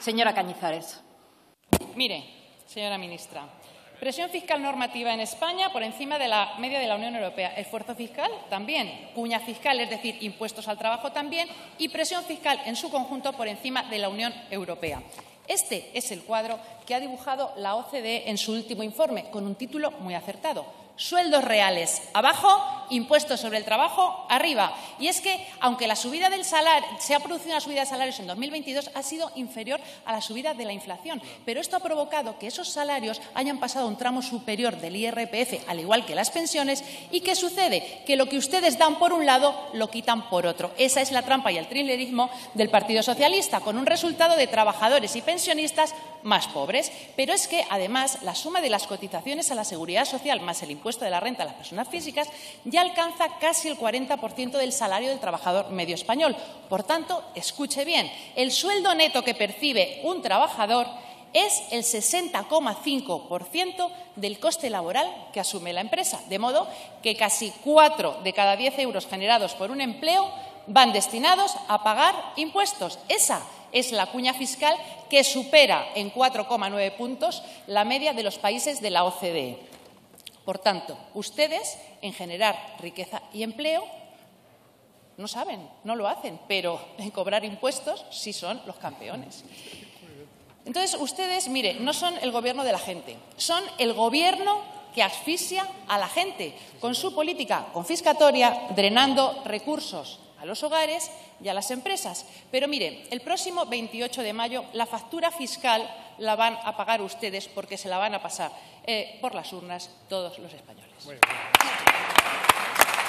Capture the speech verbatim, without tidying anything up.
Señora Cañizares. Mire, señora ministra, presión fiscal normativa en España por encima de la media de la Unión Europea. Esfuerzo fiscal también. Cuña fiscal, es decir, impuestos al trabajo también. Y presión fiscal en su conjunto por encima de la Unión Europea. Este es el cuadro que ha dibujado la O C D E en su último informe, con un título muy acertado. Sueldos reales abajo, impuestos sobre el trabajo arriba. Y es que, aunque la subida del salario, se ha producido una subida de salarios en dos mil veintidós, ha sido inferior a la subida de la inflación. Pero esto ha provocado que esos salarios hayan pasado a un tramo superior del I R P F, al igual que las pensiones. ¿Y qué sucede? Que lo que ustedes dan por un lado, lo quitan por otro. Esa es la trampa y el trilerismo del Partido Socialista, con un resultado de trabajadores y pensionistas más pobres. Pero es que, además, la suma de las cotizaciones a la Seguridad Social más el impuesto de la renta a las personas físicas ya alcanza casi el cuarenta por ciento del salario del trabajador medio español. Por tanto, escuche bien, el sueldo neto que percibe un trabajador es el sesenta coma cinco por ciento del coste laboral que asume la empresa, de modo que casi cuatro de cada diez euros generados por un empleo van destinados a pagar impuestos. Esa es la cuña fiscal que supera en cuatro coma nueve puntos la media de los países de la O C D E. Por tanto, ustedes, en generar riqueza y empleo, no saben, no lo hacen, pero en cobrar impuestos sí son los campeones. Entonces, ustedes, mire, no son el gobierno de la gente, son el gobierno que asfixia a la gente con su política confiscatoria, drenando recursos a los hogares y a las empresas. Pero mire, el próximo veintiocho de mayo la factura fiscal la van a pagar ustedes porque se la van a pasar eh, por las urnas todos los españoles.